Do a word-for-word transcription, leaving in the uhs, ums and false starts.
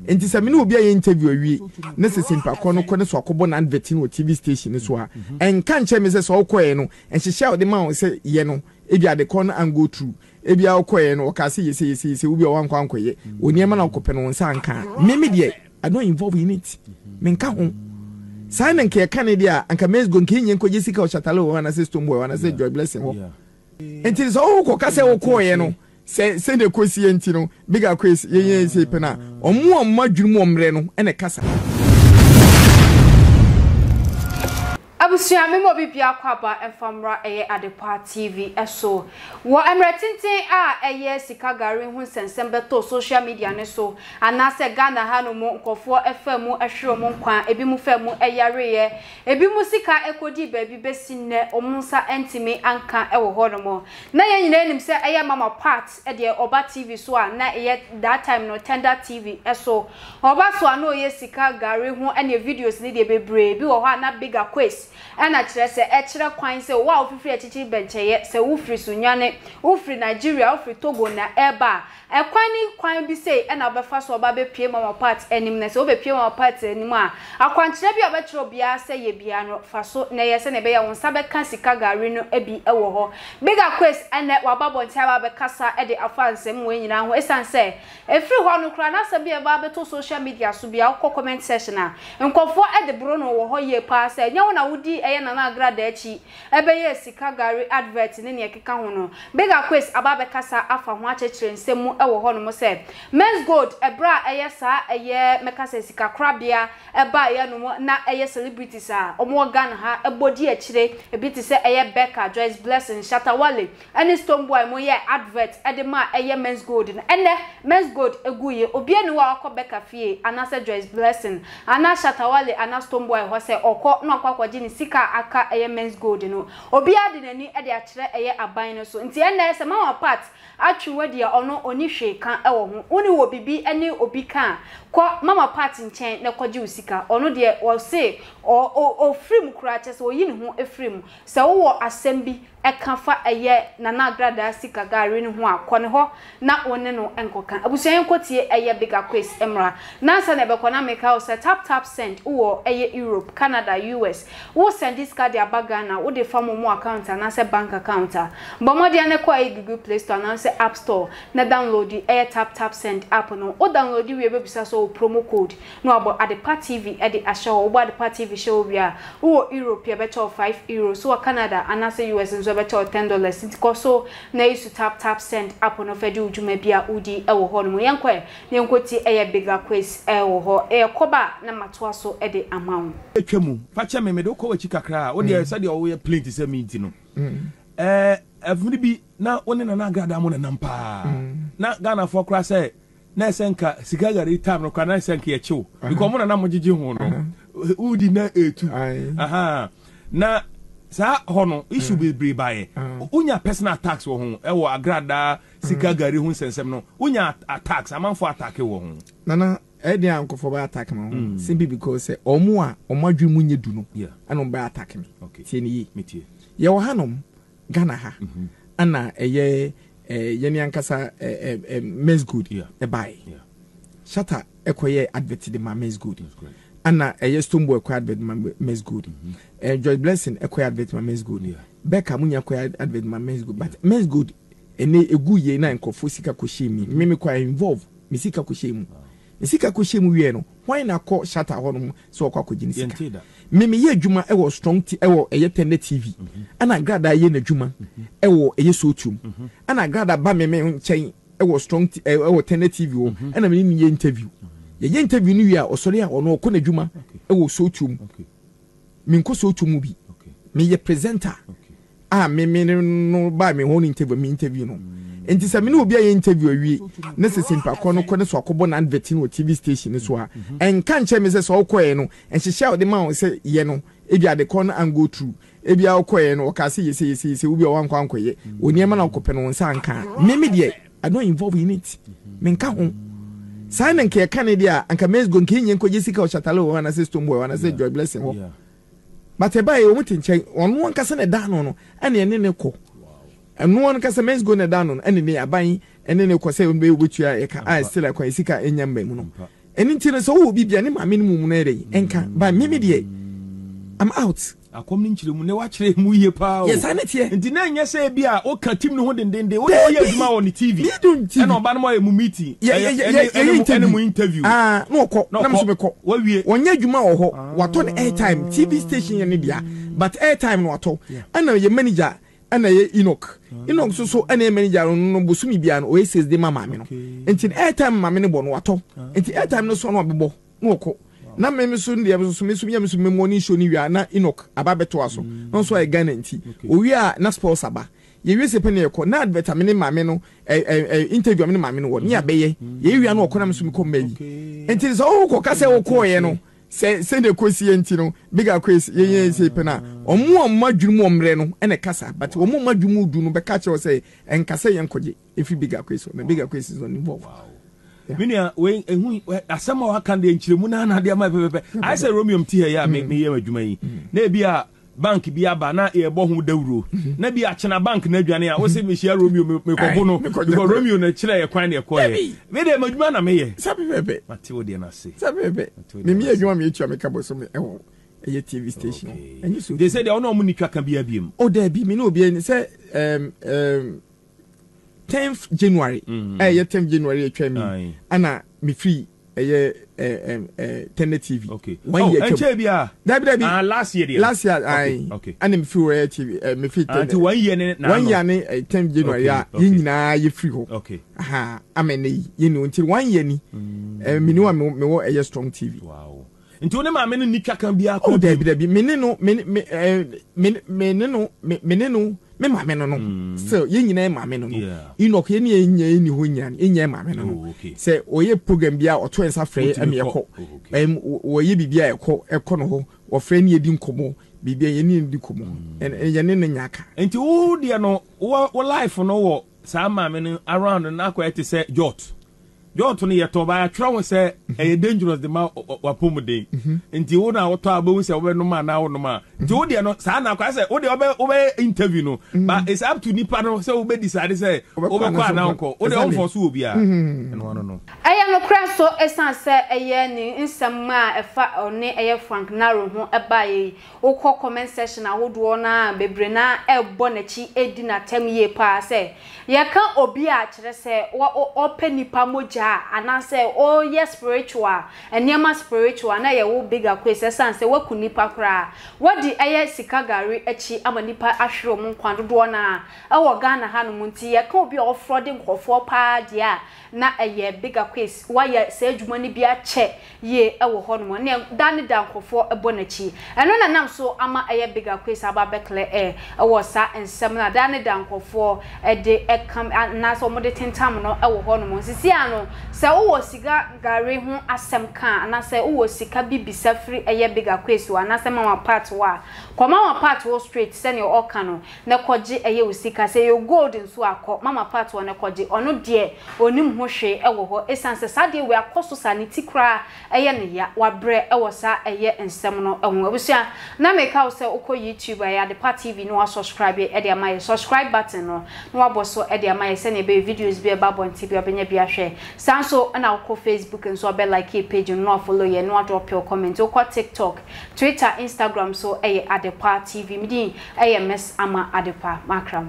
enti se me no obi a interview awie na se simpa ko no ko ne so akobo na advert no T V station so a enka nche me se so okoye no enhihia wo de ma wo se ye no ebi ade ko no and go through ebi a okoye no ka se yesi yesi yesi obi a wankwa ankoye oniema na okope no nsa anka me me de I don't involve in it me nka ho sai na nke Canada anka mes go nke nyen ko Jessica o Chatalo wana se Stoneboy wana se Joy Blessing ho enti so o ko ka se okoye no se se de kosi enti no big Akwes ye ye se pena omo omo adwumu omre no ene kasa abusia me mo bibia kwaba enfamra eye Adepa T V eso wo emretintin a eye Sika Gari hu sensem beto social media ne so anase Ghana ha no mo nkofo efam ehwero mo nkwan ebi mu fam eyareye ebi mu sika ekodi baabi besinne omunsa entimi anka ewo ho no mo na ye nyina enim se eye mama part e de Oba T V so a na eye that time no Tender T V eso Oba so ano ye Sika Gari hu ene videos ni de bebre bi wo ho na big Akwes ana kire se e kire kwan se wa ofifiri echichi bencheye se wufiri sunwane wufiri Nigeria wufiri Togo na eba e kwan ni kwan bi se e na obefa so oba be pie mama part enim na se obe pie mama part enim a akwan kire bi obetro bia se ye bia no fa so na ye se na be ya wonsa be ka Sika Gari no ebi ewo ho big Akwes ene wababo ntia ba be kasa e de afansem we nyina ho esan se efiri ho no kra na se bia ba be to social media so bia ko comment section a nkofo e de bro no wo ho ye pa se nya wona wudi eye na na Agradaa echi ebe ye Sika Gari advert ne ne keka ho no big Akwes ababe kasa afa ho achechire nsemu ewo ho no mo se men's gold ebra eye sa eye mekasa Sika krabia eba ye no na eye celebrities a omo Ghana ha ebodi achire ebi ti se eye Becca Joyce Blessing Shatawale any Stoneboy mo ye advert edema eye men's gold ene men's gold eguye obi eni wa akọ Becca fie anase Joyce Blessing ana Shatawale ana Stoneboy ho se okọ no akwa ni Sika aka eye men's gold no obi ade nani e de akire eye aban no so nti ene se mama part atwe dia ono oni hwe kan ewo ho oni wo bibi ene obi kan ko mama part nchen ne kwaje usika ono de wo se o o free mu kura che se oyi ne ho efrem se wo asem bi ekafa eye na na Agradaa Sika Gari ne ho akone ho na one no enkoka abusuan kotie eye big Akwes emra na sa na be kona meka o se tap tap send wo eye Europe Canada U S wo send this card ya Ghana wo de fam mo account na se bank account bomo de ne kwa Google Play Store na se App Store na download the air tap tap send app no o download we be bisa so promo code no abo Adepa T V e de asho wo Adepa T V show bia wo Europe ya beto five euros so Canada and se U S nso beto ten dollars it so na use tap tap send app no fedi ujuma bia udi e wo ho no yenkwe yenkoti eye big Akwes e wo ho e koba na matoa so e de amawo etwemu fache me me do ko wachi kakra wo de say de wo ye plenty say minti no eh afuni bi na woni na na Agradaa mo na nampa na Ghana for kra say na senka Sika Gari time no kwa na senka ye chiw because mo na na mo gigi ho no udi na etu aha na sa hono issue be be by unya personal attacks wo ho e wo Agradaa Sika Gari hu sensem no unya attacks amanfo attack wo ho nana e dey ankofo ba attack me simply because omo a omo adwemu nye du no ana ba attack me tie ni yi metie ye wo hanom Ghana ha ana eye ye ni ankasa men's good e buy shata ekoye advert de ma men's good ana eye Stoneboy ekwa advert ma men's good eh Joy Blessing ekwa advert ma men's good Becca munya ekwa advert ma men's good but men's good ene eguye na nkofo Sika koshemi mimi kwa involve mi Sika koshemu mi Sika koshemu wie no why na call shata ho no so kwa kogini Sika mimi ye adwuma e wo strong ti e wo eye Tender T V ana Agradaa ye na adwuma e wo eye sotum ana Agradaa ba meme nchen e wo strong ti e wo Tender T V wo ana mimi ye interview ye ye interview ni wi a osori a ono ko na adwuma e wo sotum min ko sotum bi me ye presenter ah mimi no ba me ho interview me interview no enti se me no obi a interview awie na se simpa ko no ko ne so akobo na advert no T V station so a enka nche me se so okoye no enhihia o de ma se ye no ebi ade ko no and go through ebi a okoye no ka se yesi yesi yesi obi a wankwa ankoye oniema na okope no nsa anka meme de I don't involve in it me nka ho sai na nke Canada anka men's go nke nyen ko Jessica o Chatalo wana se Stoneboy wana se Joy Blessing ho but e ba e o mutinchen ono anka se ne da no no ane ene ne ko eno an kasa men's go na down ene ne aban ene ne kwose be obetua e ka I still like Sika enyamba mu no nti so wo bibia ne ma me mu na ere enka ba me me de I'm out akom ni nchire mu ne wa kire mu ye pa o yes anetie nti na nya se bia o ka tim no ho dendende wo ye aduma on T V e na oba no mo mu meeting e mu interview ah no ko na me so me ko wa wie wonya aduma wo ho wato ne airtime T V station ye ne dia but airtime no wato ana ye manager ana ye Enoch Enoch so so ana ye manager no bosumi bia no o S S D mama me no nti airtime mama me no bo no wato nti airtime no so no obebo no ko na me so ndie me so me so me so me morning show ni wi na Enoch ababeto aso no so e Ghana nti o wi a na sponsor ba ye wi se pene ye ko na advert me ne mame no eh interview me ne mame no wo ni abeye ye wi a no ko na me so me ko mayi nti so o ko ka se wo ko ye no se se de kosi enti no big Akwes ye ye se pena omo omo adwumu omre no ene kasa but omo omo adwumu du no be ka che o se enkasa ye nkoje efi big Akwes na big Akwes is on involved. Minia we ehu asema wa kan de nchiremu na na de ma pepepe I say Romeo mti he ya me me ye adwuma yi na bia bank bia ba na e bo hu dawuro na bia chena bank na adwane a wo se me share Romeo me kobo no because Romeo na kire ye kwan de ko ye me de madwuma na me ye sabe pepe mate wo de na se sabe pepe me me adwuma me etua me ka bo so me ewo eye T V station enyi so they say they no mo ni twa kan bia biem o da bi me no obi ni say um um tenth January eh mm. tenth January atwa mi ana me free eh eh eh ten T V okay one year oh bia dabi dabi ah last year there last year ai okay ana me free T V eh me free until one year na one year ni tenth January ya nyina ye free ho okay aha amene yi ni until one year ni eh me ni wa me wo eh strong T V wow nti one ma me no ni twa kan bia ko dabi dabi me ne no me me me ne no me ne no me ma me no no so ye nyina ma me no no Enoch ye ne nya ni ho nya ye ma me no no se oye program bia oto ensa frɛ am ye kɔ em wo ye bibia ye kɔ e kɔ no ho wo frɛ ne ye di nkomo bibia ye ne di komo ye ne ne nyaka enti wo de no wo life no wo sa ma me no around na akwa ete se jot jot no ye to ba atwa wo se e dangerous de ma wapomuden enti wo na wo to abawu se wo no ma na wo no ma enti wo de no sa na akwa se wo de wo be interview no but it's up to nipa no se wo be decide se wo be kwa na nko wo de wo for so obi a no no no aya no kra so esan se eye ni nsem a efa one eye Frank Naro ho eba yi wo kọ comment section ahodo na bebre na ebo na chi edi na tem ye pa se ye kan obi a kire se wo open nipa moja anase oh yes spiritual enema spiritual na ye wo big Akwes esan se waku nipa kra wodi eye Sika Gari echi ama nipa ahwero mu nkwan dodo na e wo Ghana ha no munti ye kan obi ofrode nkofo pa dia na eye big Akwes wa ye se adwuma ni bia che ye e wo ho no ne dan dan nkofo ebo na chi eno na nam so ama eye big Akwes aba bekle e wo sa ensem na dan dan nkofo e de e kam na so mo de tentam no e wo ho no sisi ano se wo Sika Gari ho asem kan na se wo Sika bibisa free eye big Akwes wa na se mama part wa koma mama part wo straight se ne o kan no na koje eye wo Sika se yo gold nso akọ mama part wo na koje ono de onim ho hwe e wo ho esanse sade we akoso sanity kra eye ne ya wa bre e wo sa eye ensem no e ho abusia na make out se ukọ YouTube ya the part T V no subscribe e de amaye subscribe button no no aboso e de amaye se ne be videos bi e ba bon T V obenya bi ahwe sanso na ukọ Facebook nso be like page no follow ye no drop your comment ukọ TikTok Twitter Instagram so eye Adepa T V midi eye Miss Ama Adepa makram.